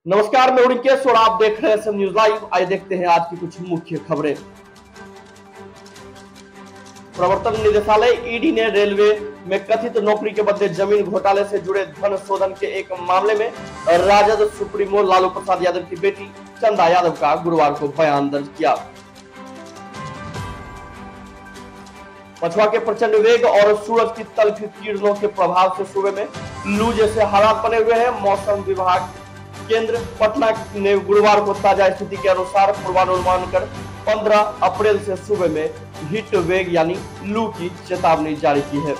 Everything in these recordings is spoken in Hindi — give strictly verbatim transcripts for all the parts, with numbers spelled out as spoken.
नमस्कार, मैं उड़िकेश और आप देख रहे हैं सब न्यूज लाइव। आइए देखते हैं आज की कुछ मुख्य खबरें। प्रवर्तन निदेशालय ईडी ने रेलवे में कथित नौकरी के बदले जमीन घोटाले से जुड़े धन शोधन के एक मामले में राजद सुप्रीमो लालू प्रसाद यादव की बेटी चंदा यादव का गुरुवार को बयान दर्ज किया। पछुआ के प्रचंड वेग और सूरज की तल्ख किरणों के प्रभाव से सूबे में लू जैसे हालात बने हुए हैं। मौसम विभाग केंद्र पटना ने गुरुवार को ताजा स्थिति के अनुसार पूर्वानुमान कर पंद्रह अप्रैल से सूबे में हीट वेग यानी लू की चेतावनी जारी की है।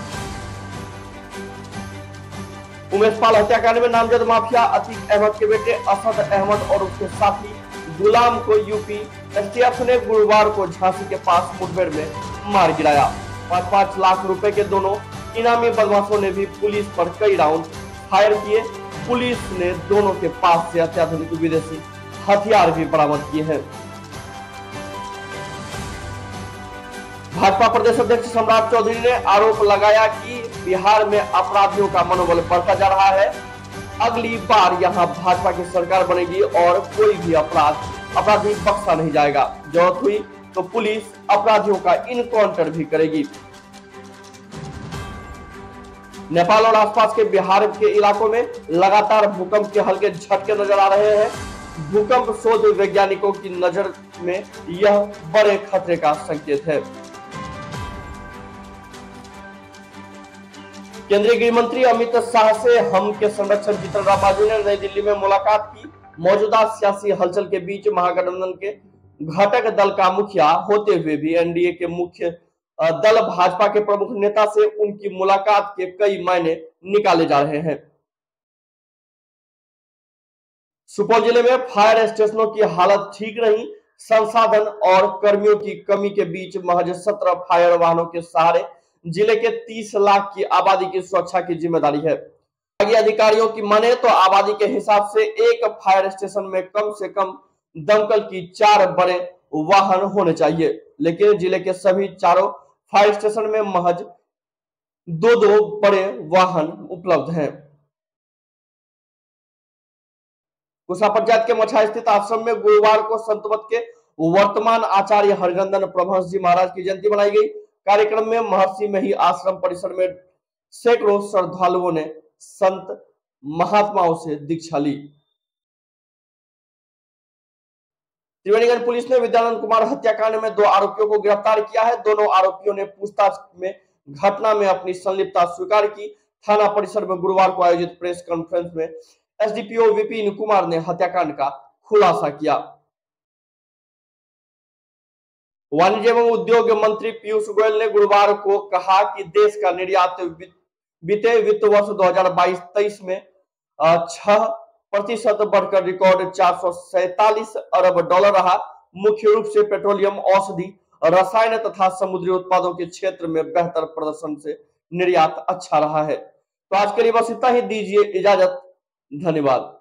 उमेश पाल हत्याकांड में नामजद माफिया अतीक अहमद के बेटे असद अहमद और उसके साथी गुलाम को यूपी एसटीएफ ने गुरुवार को झांसी के पास मुठभेड़ में मार गिराया। पांच पांच लाख रुपए के दोनों इनामी बदमाशों ने भी पुलिस पर कई राउंड फायर किए। पुलिस ने दोनों के पास से अत्याधुनिक विदेशी हथियार भी बरामद किए हैं। भाजपा प्रदेश अध्यक्ष सम्राट चौधरी ने आरोप लगाया कि बिहार में अपराधियों का मनोबल बढ़ता जा रहा है। अगली बार यहां भाजपा की सरकार बनेगी और कोई भी अपराध अपराधी बख्शा नहीं जाएगा। जरूरत हुई तो पुलिस अपराधियों का इनकाउंटर भी करेगी। नेपाल और आसपास के बिहार के इलाकों में लगातार भूकंप के हल्के झटके नजर आ रहे हैं। भूकंप शोध वैज्ञानिकों की नजर में यह बड़े खतरे का संकेत है। केंद्रीय गृह मंत्री अमित शाह से हम के संरक्षक जीतन राम मांझी ने नई दिल्ली में मुलाकात की। मौजूदा सियासी हलचल के बीच महागठबंधन के घटक दल का मुखिया होते हुए भी एनडीए के मुख्य दल भाजपा के प्रमुख नेता से उनकी मुलाकात के कई मायने निकाले जा रहे हैं। सुपौल जिले में फायर स्टेशनों की हालत ठीक नहीं। संसाधन और कर्मियों की कमी के बीच महज सत्रह फायर वाहनों के सहारे जिले के तीस लाख की आबादी की सुरक्षा की जिम्मेदारी है। आगे अधिकारियों की माने तो आबादी के हिसाब से एक फायर स्टेशन में कम से कम दमकल की चार बड़े वाहन होने चाहिए, लेकिन जिले के सभी चारों फायर स्टेशन में महज दो दो बड़े वाहन उपलब्ध हैं। कुशा पंचायत के मछा स्थित आश्रम में गुरुवार को संतवत के वर्तमान आचार्य हरगंदन प्रभंस जी महाराज की जयंती मनाई गई। कार्यक्रम में महर्षि में ही आश्रम परिसर में सैकड़ों श्रद्धालुओं ने संत महात्माओं से दीक्षा ली। त्रिवेणीगंज पुलिस ने विद्यानंद कुमार हत्याकांड में दो आरोपियों को गिरफ्तार किया है। दोनों आरोपियों ने पूछताछ में घटना में अपनी संलिप्तता स्वीकार की। थाना परिसर में गुरुवार को आयोजित प्रेस कॉन्फ्रेंस में एसडीपीओ विपिन कुमार ने हत्याकांड का खुलासा किया। वाणिज्य एवं उद्योग मंत्री पीयूष गोयल ने गुरुवार को कहा कि देश का निर्यात बीते वित्त वर्ष दो हजार बाईस तेईस में छह प्रतिशत बढ़कर रिकॉर्ड चार सौ सैतालीस अरब डॉलर रहा। मुख्य रूप से पेट्रोलियम, औषधि, रसायन तथा समुद्री उत्पादों के क्षेत्र में बेहतर प्रदर्शन से निर्यात अच्छा रहा है। तो आज के लिए बस इतना ही। दीजिए इजाजत। धन्यवाद।